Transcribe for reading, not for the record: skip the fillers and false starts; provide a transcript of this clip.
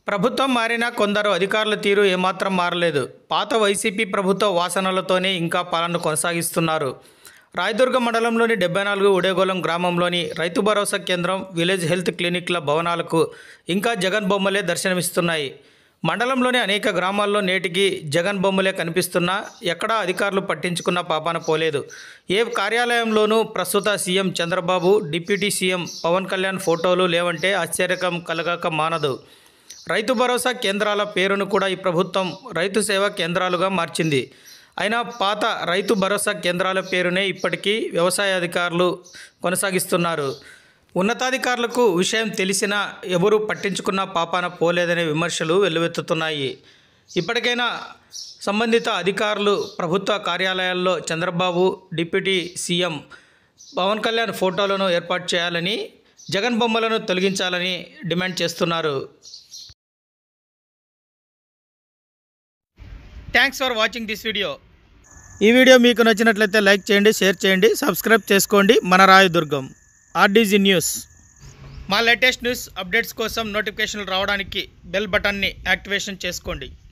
ప్రభుత్వం మారినా కొందరు అధికారుల తీరు ఏమాత్రం మారలేదు. పాత వైసీపీ ప్రభుత్వ వాసనలతోనే ఇంకా పాలన కొనసాగిస్తున్నారు. రాయదుర్గం మండలంలోని 74 ఉడేగొలం గ్రామంలోని రైతు భరోసా కేంద్రం, విలేజ్ హెల్త్ క్లినిక్ల భవనాలకు ఇంకా జగన్ బొమ్మలే దర్శనమిస్తున్నాయి. మండలంలోని అనేక గ్రామాల్లో నేటికి జగన్ బొమ్మలే కనిపిస్తున్నా ఎక్కడా అధికారులు పట్టించుకున్న పాపాన పోలేదు. ఏ కార్యాలయంలోనూ ప్రస్తుత CM Chandrababu, deputy CM Pawan Kalyan ఫోటోలు లేవంటే ఆశ్చర్యం కలగక మానదు. రైతు భరోసా కేంద్రాల పేరును కూడా ఈ ప్రభుత్వం రైతు సేవా కేంద్రాలుగా మార్చింది. అయినా పాత రైతు భరోసా కేంద్రాల పేరునే ఇప్పటికీ వ్యవసాయ అధికారులు కొనసాగిస్తున్నారు. ఉన్నతాధికారులకు విషయం తెలిసినా ఎవరూ పట్టించుకున్న పాపాన పోలేదనే విమర్శలు వెల్లువెత్తుతున్నాయి. ఇప్పటికైనా సంబంధిత అధికారులు ప్రభుత్వ కార్యాలయాల్లో చంద్రబాబు, డిప్యూటీ సీఎం పవన్ కళ్యాణ్ ఫోటోలను ఏర్పాటు చేయాలని, జగన్ బొమ్మలను తొలగించాలని డిమాండ్ చేస్తున్నారు. Thanks for watching this video. ఈ వీడియో మీకు నచ్చినట్లయితే లైక్ చేయండి, షేర్ చేయండి, సబ్స్క్రైబ్ చేసుకోండి. మన రాయదుర్గం ఆర్డీజీ న్యూస్. మా లేటెస్ట్ న్యూస్ అప్డేట్స్ కోసం నోటిఫికేషన్లు రావడానికి బెల్ బటన్ని యాక్టివేషన్ చేసుకోండి.